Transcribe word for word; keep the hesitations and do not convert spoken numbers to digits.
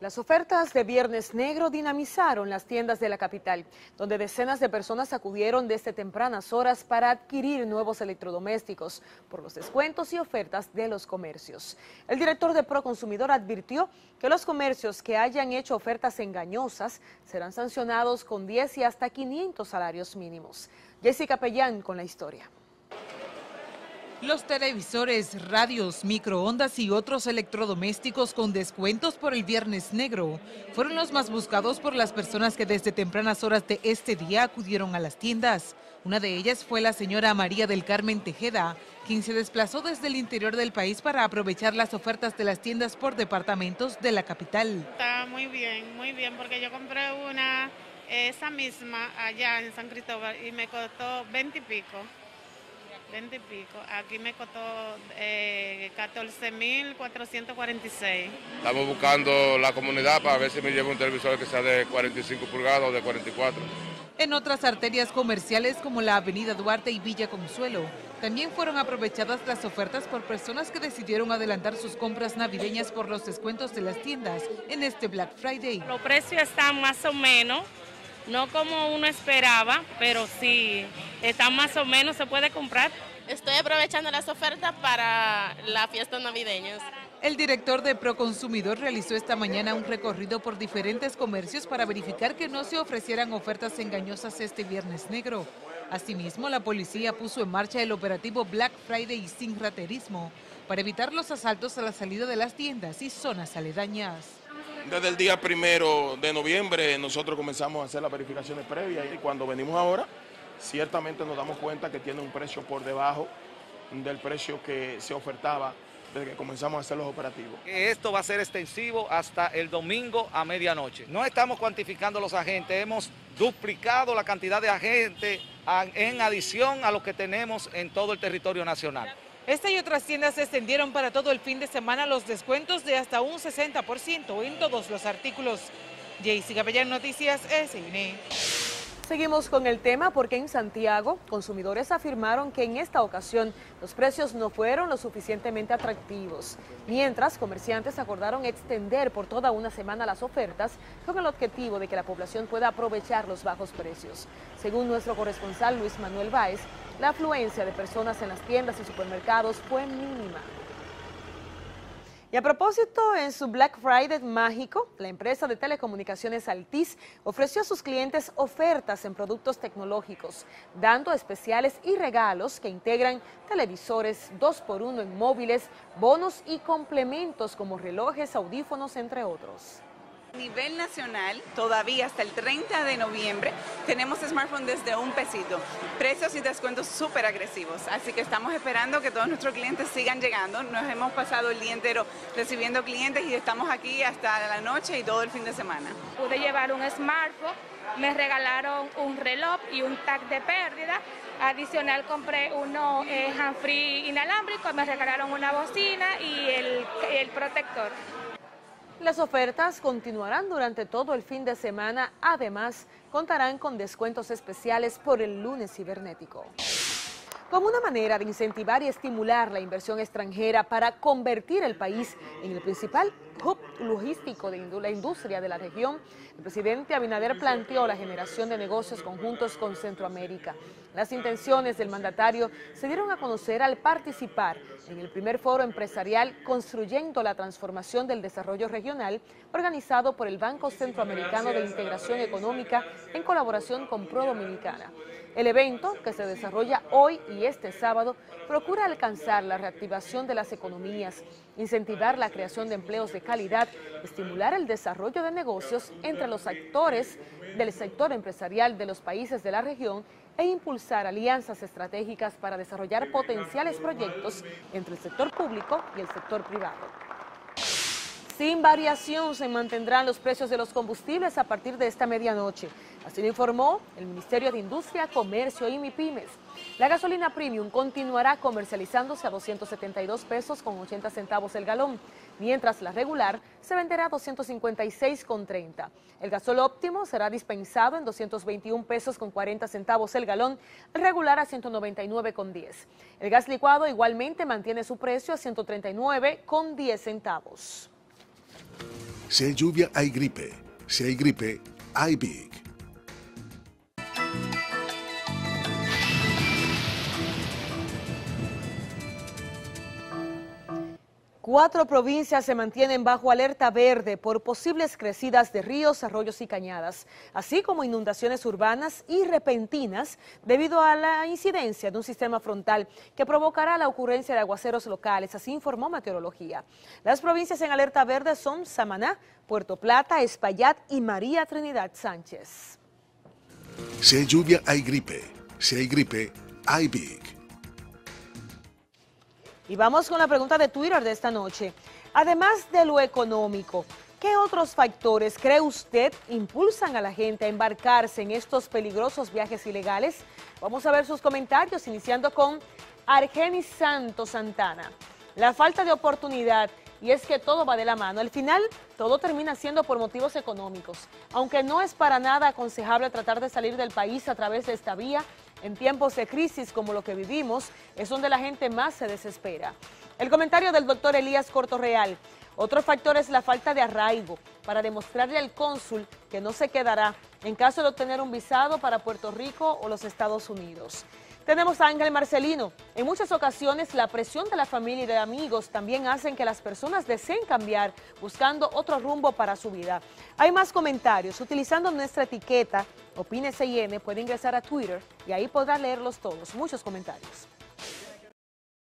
Las ofertas de Viernes Negro dinamizaron las tiendas de la capital, donde decenas de personas acudieron desde tempranas horas para adquirir nuevos electrodomésticos por los descuentos y ofertas de los comercios. El director de Proconsumidor advirtió que los comercios que hayan hecho ofertas engañosas serán sancionados con diez y hasta quinientos salarios mínimos. Jessica Pellán con la historia. Los televisores, radios, microondas y otros electrodomésticos con descuentos por el Viernes Negro fueron los más buscados por las personas que desde tempranas horas de este día acudieron a las tiendas. Una de ellas fue la señora María del Carmen Tejeda, quien se desplazó desde el interior del país para aprovechar las ofertas de las tiendas por departamentos de la capital. Está muy bien, muy bien, porque yo compré una, esa misma, allá en San Cristóbal y me costó veinte y pico. veinte y pico. Aquí me costó eh, catorce mil cuatrocientos cuarenta y seis. Estamos buscando la comunidad para ver si me llevo un televisor que sea de cuarenta y cinco pulgadas o de cuarenta y cuatro. En otras arterias comerciales como la avenida Duarte y Villa Consuelo, también fueron aprovechadas las ofertas por personas que decidieron adelantar sus compras navideñas por los descuentos de las tiendas en este Black Friday. Los precios están más o menos, no como uno esperaba, pero sí, están más o menos, se puede comprar. Estoy aprovechando las ofertas para las fiestas navideñas. El director de Proconsumidor realizó esta mañana un recorrido por diferentes comercios para verificar que no se ofrecieran ofertas engañosas este Viernes Negro. Asimismo, la policía puso en marcha el operativo Black Friday sin raterismo para evitar los asaltos a la salida de las tiendas y zonas aledañas. Desde el día primero de noviembre nosotros comenzamos a hacer las verificaciones previas y cuando venimos ahora, ciertamente nos damos cuenta que tiene un precio por debajo del precio que se ofertaba desde que comenzamos a hacer los operativos. Esto va a ser extensivo hasta el domingo a medianoche. No estamos cuantificando los agentes, hemos duplicado la cantidad de agentes en adición a lo que tenemos en todo el territorio nacional. Esta y otras tiendas extendieron para todo el fin de semana los descuentos de hasta un sesenta por ciento en todos los artículos. Jaycee Capellán, Noticias S N E. Seguimos con el tema porque en Santiago, consumidores afirmaron que en esta ocasión los precios no fueron lo suficientemente atractivos, mientras comerciantes acordaron extender por toda una semana las ofertas con el objetivo de que la población pueda aprovechar los bajos precios. Según nuestro corresponsal Luis Manuel Báez, la afluencia de personas en las tiendas y supermercados fue mínima. Y a propósito, en su Black Friday mágico, la empresa de telecomunicaciones Altiz ofreció a sus clientes ofertas en productos tecnológicos, dando especiales y regalos que integran televisores dos por uno en móviles, bonos y complementos como relojes, audífonos, entre otros. A nivel nacional, todavía hasta el treinta de noviembre, tenemos smartphones desde un pesito, precios y descuentos súper agresivos, así que estamos esperando que todos nuestros clientes sigan llegando. Nos hemos pasado el día entero recibiendo clientes y estamos aquí hasta la noche y todo el fin de semana. Pude llevar un smartphone, me regalaron un reloj y un tag de pérdida. Adicional compré uno eh, hands-free inalámbrico, me regalaron una bocina y el, el protector. Las ofertas continuarán durante todo el fin de semana, además contarán con descuentos especiales por el lunes cibernético. Como una manera de incentivar y estimular la inversión extranjera para convertir el país en el principal hub logístico de la industria de la región, el presidente Abinader planteó la generación de negocios conjuntos con Centroamérica. Las intenciones del mandatario se dieron a conocer al participar en el primer foro empresarial Construyendo la Transformación del Desarrollo Regional, organizado por el Banco Centroamericano de Integración Económica en colaboración con Pro Dominicana. El evento, que se desarrolla hoy y este sábado, procura alcanzar la reactivación de las economías, incentivar la creación de empleos de calidad, estimular el desarrollo de negocios entre los actores del sector empresarial de los países de la región e impulsar alianzas estratégicas para desarrollar potenciales proyectos entre el sector público y el sector privado. Sin variación se mantendrán los precios de los combustibles a partir de esta medianoche. Así lo informó el Ministerio de Industria, Comercio y MIPYMES. La gasolina premium continuará comercializándose a doscientos setenta y dos pesos con ochenta centavos el galón, mientras la regular se venderá a doscientos cincuenta y seis con treinta. El gasol óptimo será dispensado en doscientos veintiún pesos con cuarenta centavos el galón, el regular a ciento noventa y nueve con diez. El gas licuado igualmente mantiene su precio a ciento treinta y nueve con diez centavos. Si hay lluvia, hay gripe. Si hay gripe, hay Big. Cuatro provincias se mantienen bajo alerta verde por posibles crecidas de ríos, arroyos y cañadas, así como inundaciones urbanas y repentinas debido a la incidencia de un sistema frontal que provocará la ocurrencia de aguaceros locales, así informó Meteorología. Las provincias en alerta verde son Samaná, Puerto Plata, Espaillat y María Trinidad Sánchez. Si hay lluvia, hay gripe. Si hay gripe, hay Big. Y vamos con la pregunta de Twitter de esta noche. Además de lo económico, ¿qué otros factores cree usted impulsan a la gente a embarcarse en estos peligrosos viajes ilegales? Vamos a ver sus comentarios, iniciando con Argenis Santos Santana. La falta de oportunidad, y es que todo va de la mano. Al final, todo termina siendo por motivos económicos. Aunque no es para nada aconsejable tratar de salir del país a través de esta vía, en tiempos de crisis como lo que vivimos, es donde la gente más se desespera. El comentario del doctor Elías Cortorreal. Otro factor es la falta de arraigo, para demostrarle al cónsul que no se quedará en caso de obtener un visado para Puerto Rico o los Estados Unidos. Tenemos a Ángel Marcelino. En muchas ocasiones la presión de la familia y de amigos también hacen que las personas deseen cambiar, buscando otro rumbo para su vida. Hay más comentarios. Utilizando nuestra etiqueta Opine C I N, puede ingresar a Twitter y ahí podrá leerlos todos. Muchos comentarios.